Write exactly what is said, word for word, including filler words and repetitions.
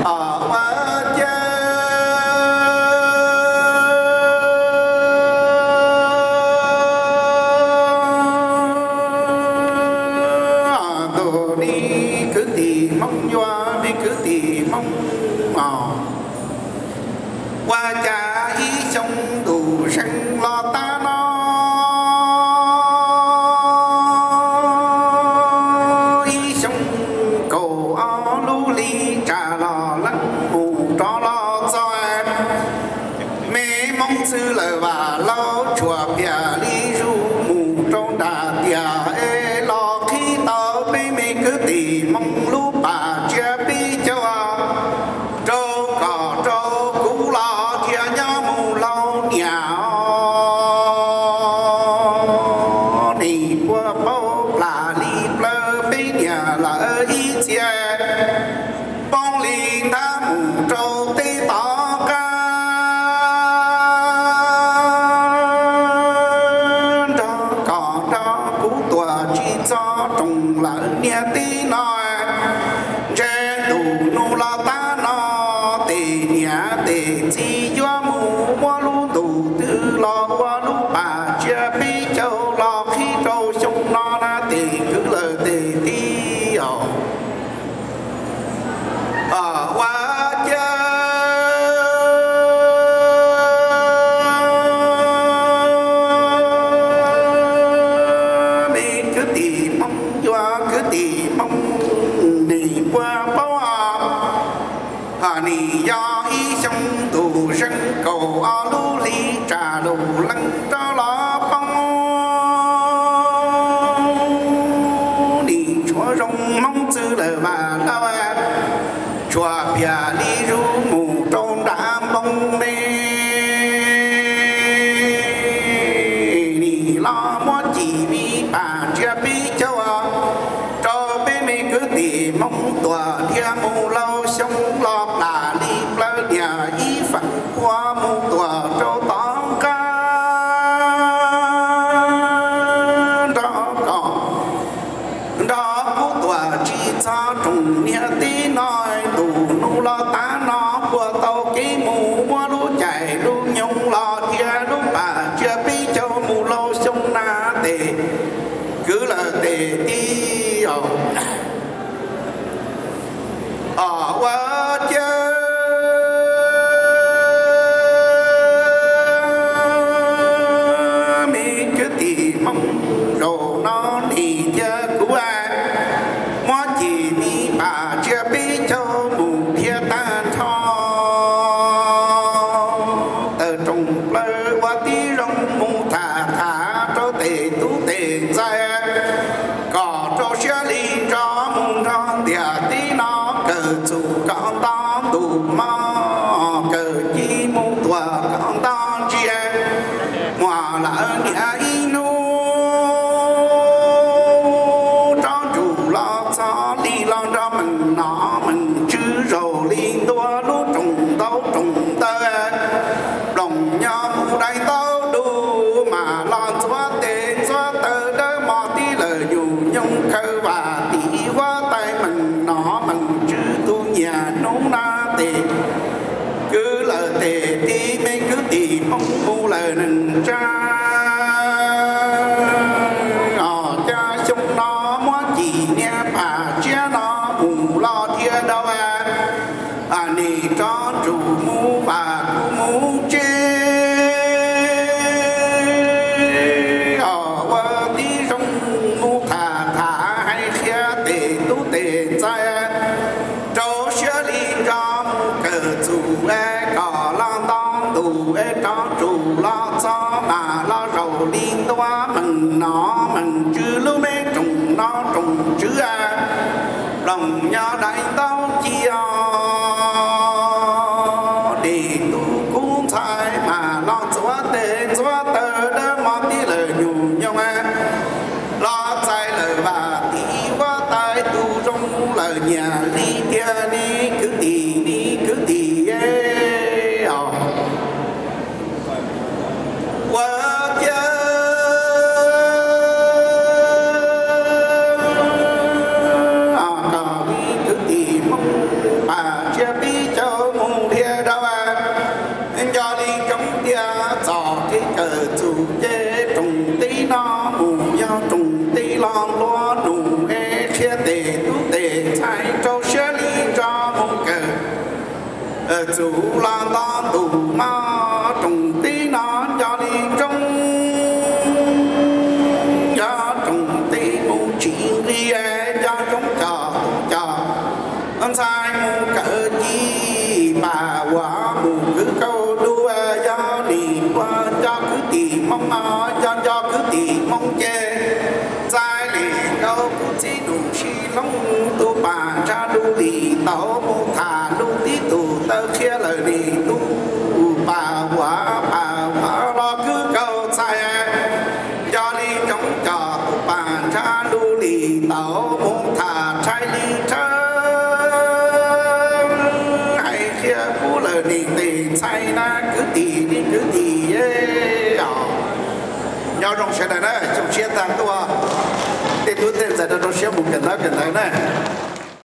ở qua chơi đồ đi cứ tìm mong doa đi cứ tìm mong mò qua cha ý trong đủ răng lo ta nó ý trong cầu ó lú ly trà lò lắng mù cho lo cho em mê mong sư lời và lo chùa bìa ly ru mù trong đà tìa ê lo khi tao bê mê cứ tì mong lú bà chia bí cho trâu cỏ trâu cú lo thia nhớ mù lâu nhạo đi qua bao là li plơ bê nhà là ý chia bông lì ta mù trâu tê tỏ ca đó cỏ đó cú tùa chỉ cho trùng là nia tí nói rê tù nô la ta nó tê nhà tê chi doa mù qua lú tù tư lo qua lú bà chia bí châu lo khi trâu sông nó na tê cứ lời tê tí ồ ở qua chơi đi cứ tìm mong doa cứ tìm mong đi qua bao à nì do ý trong tù răng cầu o lú ly trà đồ lăng cho lo bông đi chúa rong mong chữ lời bà lao à chùa bìa ly ru mù trôn đã bông đê nì lo mua chỉ vì bà chia bí châu à cho bê mê cứ tìm mong tòa thia mù lâu sống lo là đi plơ nhà ý phận qua mù tòa cho tóm ca đó còn đó cú tòa chỉ cho trùng nia tí nói tù nụ lo tá nó của tàu ký mù mua lú chạy lú nhung lo thia lú bà chia bí châu mù lâu sống na tề cứ là tề tí ồ ở qua chơi mi cứ tìm mong rồi nó đi chơi của ai mua chỉ mi bà chưa biết cho mù thia tan tho từ trùng lơ qua tí rong mù thả thả cho tề tú tề ra cỏ cho xe ly cho mù ron tìa tí nó cờ chủ con tóm đủ mò cờ chi mù tùa con tóm chia hòa lỡ nghĩa ý nô cho chủ lo cho ly lo cho mình nó mình chứ rồi liên tua lú trùng tấu trùng tơ đồng nhau mù đầy tấu đủ mà lo xóa tên xóa tơ đỡ mò tí lời dù nhung khơ và tí quá tay mình nó mình chứ tu nhà nấu na tề cứ lời tề tí mấy cứ tìm mong mu lời nừng cha ờ cha chúng nó mua chỉ nghe bà chia nó mù lo thia đâu à à nì cho chủ mu và cụ mu chê ở qua tí rong mu thả thả hay khía tề tú tề ra trâu xưa đi cho cờ chủ e cỏ lo tông đủ e cho chủ lo cho mà lo rầu liên toa mình nó mình chứ lưu mê trùng nó trùng chứ à lòng nhau đại tao chia đi tu cũng thay mà lo chúa tên chúa tờ đỡ mò tí lời nhủ nhau à lo trái lời và tí quá tay tu trong lời nhà đi kia đi cứ tì đi cứ tì ê ờ qua chơi à cờ đi cứ tì mong đi cho mù địa đâu à do đi trong địa cho cái cờ chủ chế trùng tí nó mù do trùng tí lon lo nụ e chia tề tú tề trái trâu xe đi cho mù cờ chủ là ta tù ma trùng tí nó do đi trong do trùng tí mù chỉ đi e do trong chờ chờ ông sai mù cờ chi mà quả mù cứ câu đua do đi qua do cứ tìm mong mò do do cứ tìm mong chê sai liền câu cứ chỉ đủ chi lông tu bà ra đu đi tàu mù thả đu tí tù tơ kia lời đi tu bà quả bà quả lo cứ câu sai do đi trong trò tu bà ra đu đi tàu mù thả trái đi trái hay kia cú lời đi tìm sai na cứ tì đi cứ tì nhau trong xe này đấy trong xe tăng tua thì tôi tên sẽ nó xe một cái đó cái này này